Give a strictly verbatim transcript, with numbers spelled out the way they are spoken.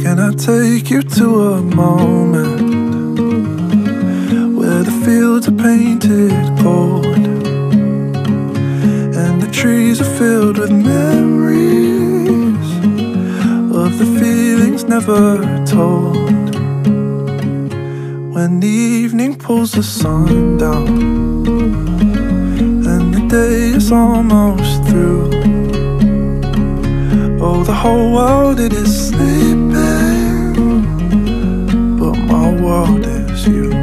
Can I take you to a moment where the fields are painted gold and the trees are filled with memories of the feelings never told? When the evening pulls the sun down and the day is almost through, oh, the whole world, it is sleeping, but my world is you.